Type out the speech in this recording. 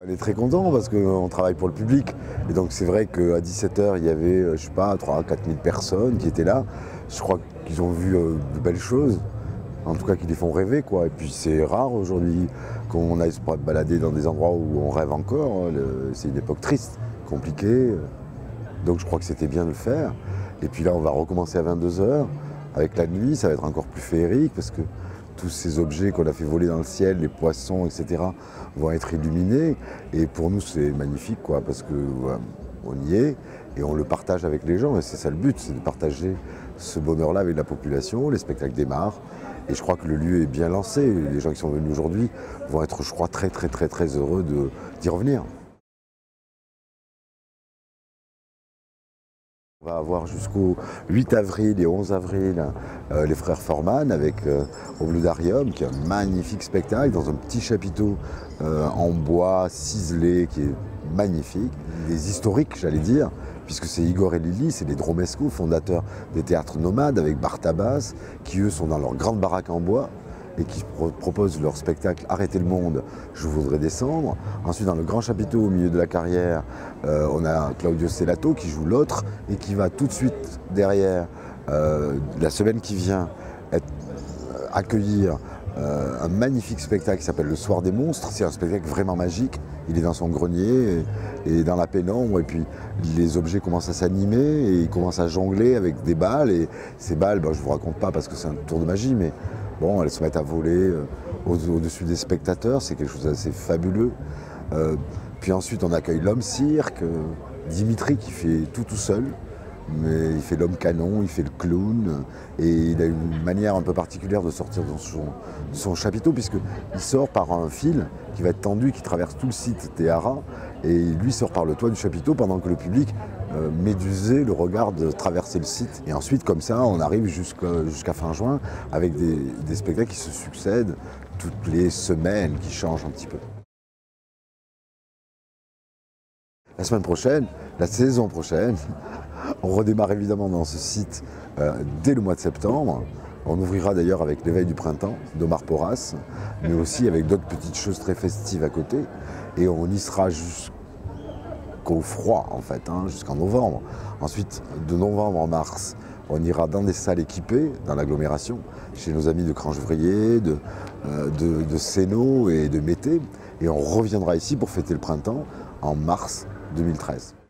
On est très content parce qu'on travaille pour le public. Et donc c'est vrai qu'à 17h, il y avait, je sais pas, 3 000 à 4 000 personnes qui étaient là. Je crois qu'ils ont vu de belles choses, en tout cas qui les font rêver, quoi. Et puis c'est rare aujourd'hui qu'on aille se balader dans des endroits où on rêve encore. C'est une époque triste, compliquée. Donc je crois que c'était bien de le faire. Et puis là, on va recommencer à 22h. Avec la nuit, ça va être encore plus féerique parce que tous ces objets qu'on a fait voler dans le ciel, les poissons, etc., vont être illuminés. Et pour nous, c'est magnifique, quoi, parce que voilà, on y est et on le partage avec les gens. Et c'est ça le but, c'est de partager ce bonheur-là avec la population. Les spectacles démarrent. Et je crois que le lieu est bien lancé. Les gens qui sont venus aujourd'hui vont être, je crois, très, très, très, très heureux d'y revenir. On va avoir jusqu'au 8 avril et 11 avril les frères Forman avec au Bludarium, qui est un magnifique spectacle dans un petit chapiteau en bois ciselé qui est magnifique. Des historiques, j'allais dire, puisque c'est Igor et Lili, c'est les Dromescu, fondateurs des théâtres nomades avec Bartabas, qui eux sont dans leur grande baraque en bois et qui proposent leur spectacle Arrêtez le monde, je voudrais descendre. Ensuite, dans le grand chapiteau au milieu de la carrière, on a Claudio Stellato qui joue l'autre et qui va tout de suite derrière, la semaine qui vient, accueillir un magnifique spectacle qui s'appelle Le Soir des Monstres. C'est un spectacle vraiment magique. Il est dans son grenier et dans la pénombre, et puis les objets commencent à s'animer et il commence à jongler avec des balles. Et ces balles, je ne vous raconte pas parce que c'est un tour de magie, mais bon, elles se mettent à voler au-dessus des spectateurs. C'est quelque chose d'assez fabuleux. Puis ensuite, on accueille l'homme cirque, Dimitri qui fait tout seul. Mais il fait l'homme canon, il fait le clown, et il a une manière un peu particulière de sortir de son chapiteau, puisqu'il sort par un fil qui va être tendu, qui traverse tout le site Théara, et lui sort par le toit du chapiteau pendant que le public, médusé, le regarde traverser le site. Et ensuite, comme ça, on arrive jusqu'à fin juin, avec des spectacles qui se succèdent toutes les semaines, qui changent un petit peu. La semaine prochaine, la saison prochaine, on redémarre évidemment dans ce site dès le mois de septembre. On ouvrira d'ailleurs avec l'éveil du printemps d'Omar Porras, mais aussi avec d'autres petites choses très festives à côté. Et on y sera jusqu'au froid en fait, jusqu'en novembre. Ensuite, de novembre en mars, on ira dans des salles équipées, dans l'agglomération, chez nos amis de Cranchevrier, de Sénaux et de Mété. Et on reviendra ici pour fêter le printemps en mars 2013.